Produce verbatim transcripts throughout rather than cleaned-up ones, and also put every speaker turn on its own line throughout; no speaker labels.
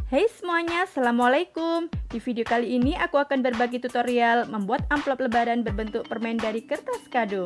Hai semuanya, assalamualaikum. Di video kali ini aku akan berbagi tutorial membuat amplop lebaran berbentuk permen dari kertas kado.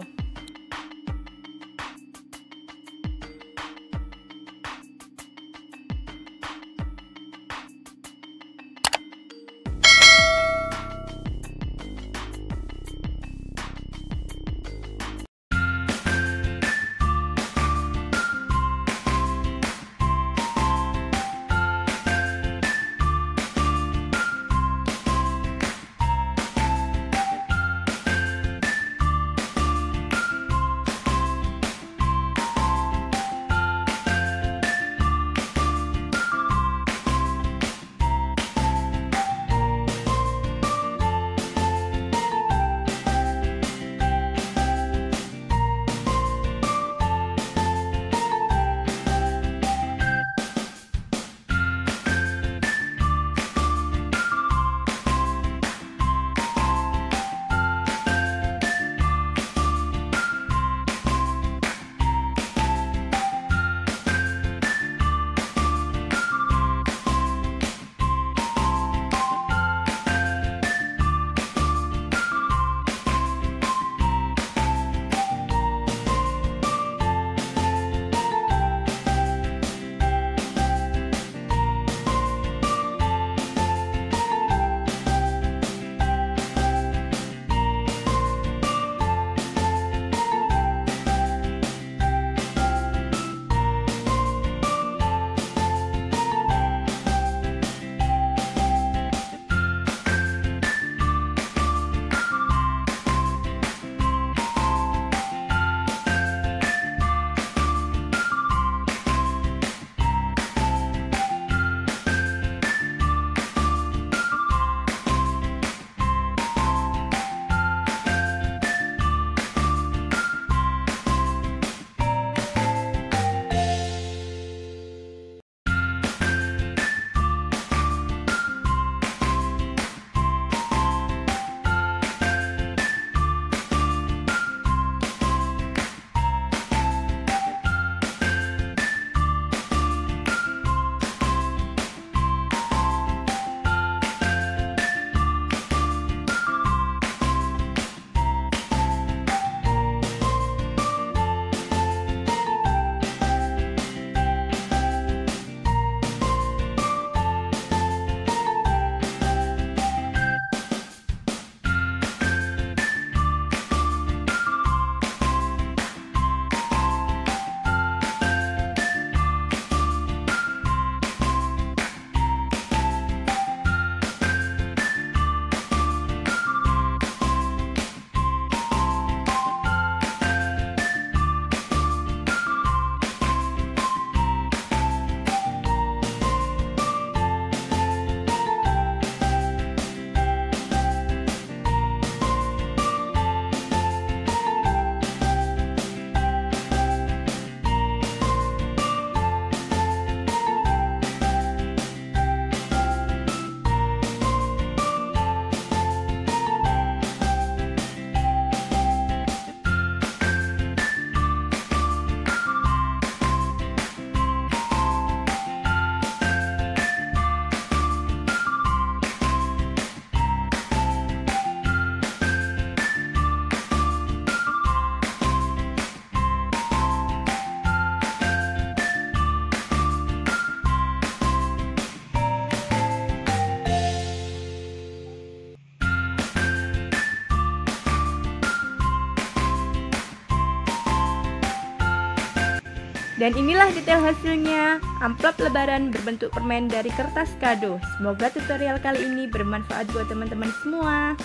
Dan inilah detail hasilnya, amplop lebaran berbentuk permen dari kertas kado. Semoga tutorial kali ini bermanfaat buat teman-teman semua.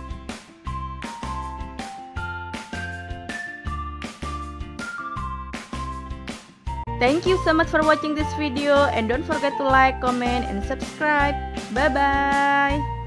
Thank you so much for watching this video and don't forget to like, comment, and subscribe. Bye bye.